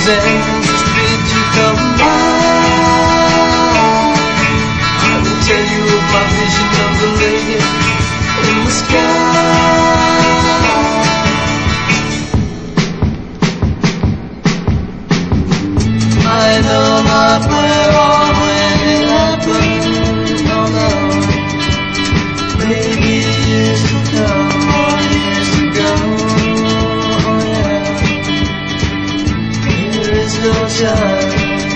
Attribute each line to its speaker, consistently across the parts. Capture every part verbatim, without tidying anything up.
Speaker 1: world's end just bid you come by. I will tell you of my vision of the lady in the sky. I know not where or when it happened, no, no. Maybe years to come or years ago, oh yeah. There is no time.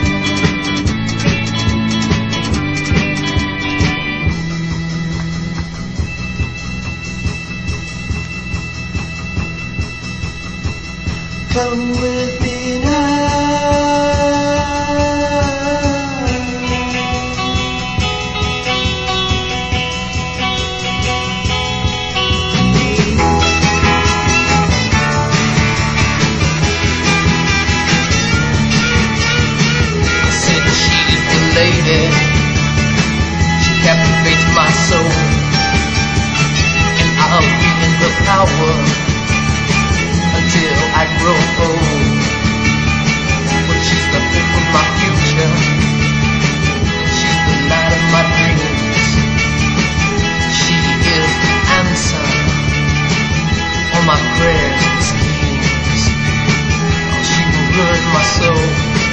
Speaker 1: Come with me now. Lady, she captivates my soul, and I'll be in her power until I grow old. But she's the hope of my future, and she's the light of my dreams. She is the answer on my prayers and schemes. Oh, she will ruin my soul,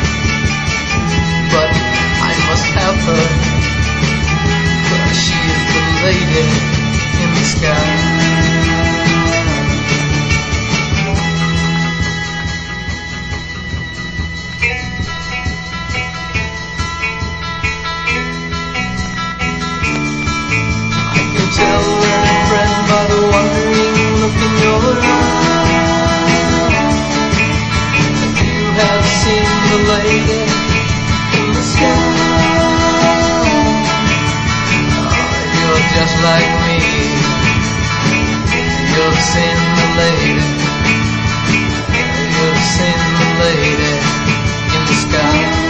Speaker 1: but I must have her, 'cause she is the lady in the sky. I can tell any friend by the wondering look in your eyes that you have seen the lady in the sky. Just like me, you've seen the lady, you've seen the lady in the sky.